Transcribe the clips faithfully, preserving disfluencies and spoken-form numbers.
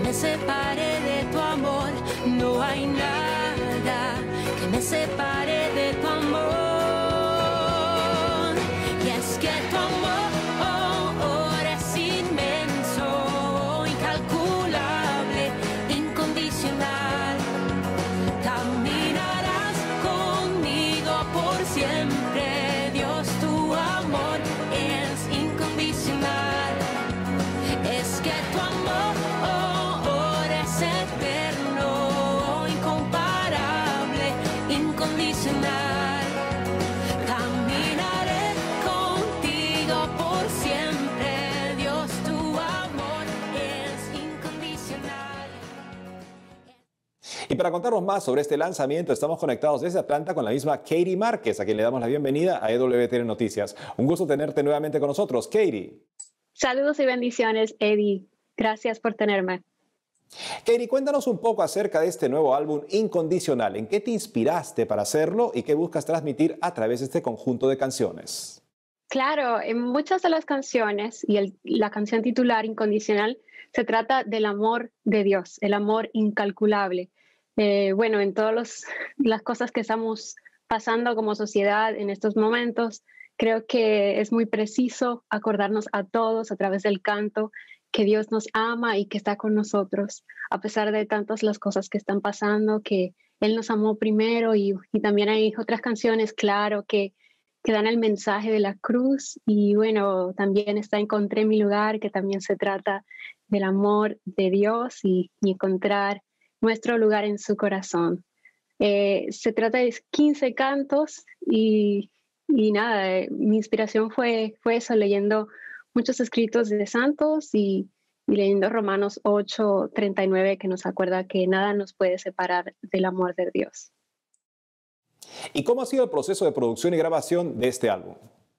me separe de tu amor. No hay nada que me separe de tu amor. Y es que tu amor es inmenso, incalculable, incondicional. Caminarás conmigo por siempre, Dios, tu amor es incondicional. Es que tu amor es eterno, incomparable, incondicional. Caminaré contigo por siempre, Dios, tu amor es incondicional. Y para contarnos más sobre este lanzamiento, estamos conectados desde Atlanta con la misma Katie Márquez, a quien le damos la bienvenida a E W T N Noticias. Un gusto tenerte nuevamente con nosotros, Katie. Saludos y bendiciones, Eddie. Gracias por tenerme. Katie, cuéntanos un poco acerca de este nuevo álbum Incondicional. ¿En qué te inspiraste para hacerlo y qué buscas transmitir a través de este conjunto de canciones? Claro, en muchas de las canciones y el- la canción titular Incondicional se trata del amor de Dios, el amor incalculable. Eh, bueno, en todas las cosas que estamos pasando como sociedad en estos momentos, creo que es muy preciso acordarnos a todos a través del canto que Dios nos ama y que está con nosotros, a pesar de tantas las cosas que están pasando, que Él nos amó primero y, y también hay otras canciones, claro, que, que dan el mensaje de la cruz y bueno, también está Encontré mi lugar, que también se trata del amor de Dios y, y encontrar nuestro lugar en su corazón. Eh, se trata de quince cantos y, y nada, eh, mi inspiración fue, fue eso, leyendo muchos escritos de santos y, y leyendo Romanos ocho treinta y nueve, que nos acuerda que nada nos puede separar del amor de Dios. ¿Y cómo ha sido el proceso de producción y grabación de este álbum?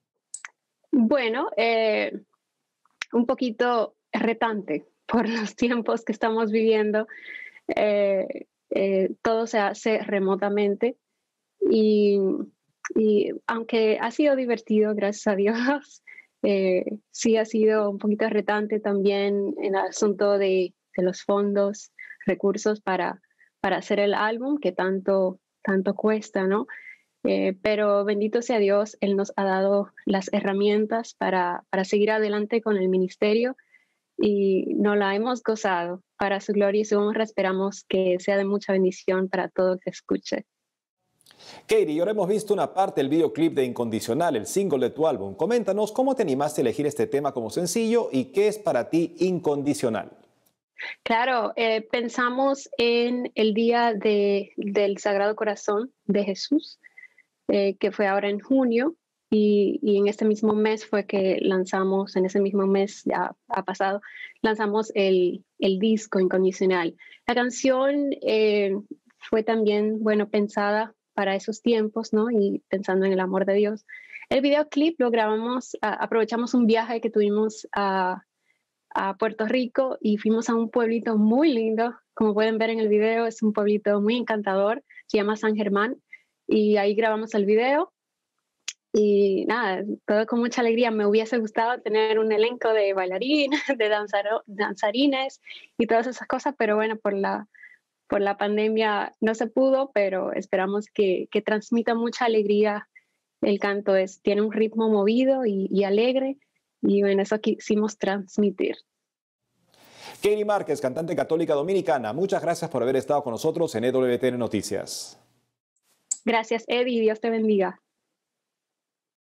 Bueno, eh, un poquito retante por los tiempos que estamos viviendo. Eh, eh, todo se hace remotamente y, y aunque ha sido divertido, gracias a Dios, eh, sí ha sido un poquito retante también en el asunto de, de los fondos, recursos para, para hacer el álbum que tanto, tanto cuesta, ¿no? Eh, pero bendito sea Dios, Él nos ha dado las herramientas para, para seguir adelante con el ministerio y nos la hemos gozado. Para su gloria y su honra esperamos que sea de mucha bendición para todo el que escuche. Katie, ahora hemos visto una parte del videoclip de Incondicional, el single de tu álbum. Coméntanos cómo te animaste a elegir este tema como sencillo y qué es para ti Incondicional. Claro, eh, pensamos en el día de, del Sagrado Corazón de Jesús, eh, que fue ahora en junio, y, y en este mismo mes fue que lanzamos, en ese mismo mes ya ha pasado, lanzamos el, el disco Incondicional. La canción eh, fue también, bueno, pensada para esos tiempos, ¿no? Y pensando en el amor de Dios. El videoclip lo grabamos, a, aprovechamos un viaje que tuvimos a, a Puerto Rico y fuimos a un pueblito muy lindo, como pueden ver en el video, es un pueblito muy encantador, se llama San Germán, y ahí grabamos el video. Y nada, todo con mucha alegría. Me hubiese gustado tener un elenco de bailarines, de danzaro, danzarines y todas esas cosas, pero bueno, por la, por la pandemia no se pudo, pero esperamos que, que transmita mucha alegría. El canto es, tiene un ritmo movido y, y alegre, y bueno, eso quisimos transmitir. Katie Márquez, cantante católica dominicana, muchas gracias por haber estado con nosotros en E W T N Noticias. Gracias, Eddie, Dios te bendiga.